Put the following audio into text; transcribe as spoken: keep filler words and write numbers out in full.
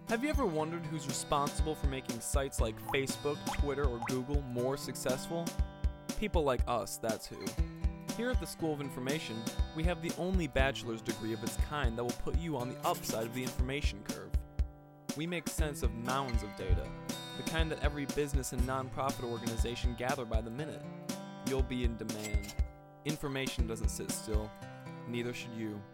Have you ever wondered who's responsible for making sites like Facebook, Twitter, or Google more successful? People like us, that's who. Here at the School of Information, we have the only bachelor's degree of its kind that will put you on the upside of the information curve. We make sense of mounds of data, the kind that every business and nonprofit organization gather by the minute. You'll be in demand. Information doesn't sit still, neither should you.